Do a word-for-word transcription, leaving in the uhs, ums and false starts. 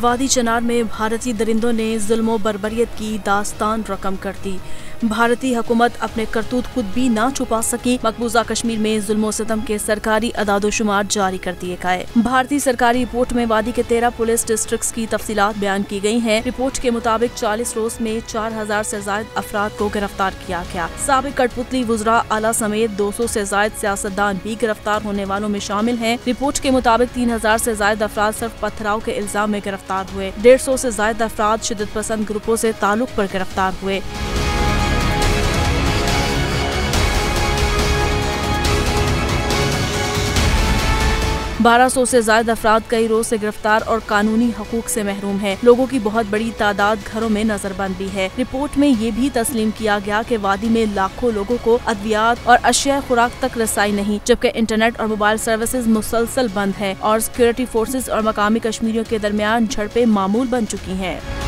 वादी चनार में भारतीय दरिंदों ने जुल्म बर्बरियत की दास्तान रकम कर दी। भारतीय हुकूमत अपने करतूत खुद भी ना छुपा सकी। मकबूजा कश्मीर में जुल्म सितम के सरकारी अदादोशुमार जारी कर दिए गए। भारतीय सरकारी रिपोर्ट में वादी के तेरह पुलिस डिस्ट्रिक्ट की तफसीलात बयान की गई हैं। रिपोर्ट के मुताबिक चालीस रोज में चार हजार से ज्यादा अफराद को गिरफ्तार किया गया। साबिक कठपुतली वुज़रा आला समेत दो सौ से ज्यादा सियासतदान भी गिरफ्तार होने वालों में शामिल हैं। रिपोर्ट के मुताबिक तीन हजार से ज्यादा अफराद सिर्फ पथराव के इल्जाम में गिरफ्तार हुए। डेढ़ सौ से ज्यादा अफराद शिद्दत पसंद ग्रुपों से ताल्लुक पर गिरफ्तार हुए। बारह सौ से ज्यादा अफराद कई रोज से गिरफ्तार और कानूनी हकूक से महरूम हैं। लोगों की बहुत बड़ी तादाद घरों में नजरबंद भी है। रिपोर्ट में ये भी तस्लीम किया गया कि वादी में लाखों लोगों को अद्वियात और अशिया खुराक तक रसाई नहीं, जबकि इंटरनेट और मोबाइल सर्विसेज मुसलसल बंद है और सिक्योरिटी फोर्सेज और मकामी कश्मीरियों के दरमियान झड़पें मामूल बन चुकी हैं।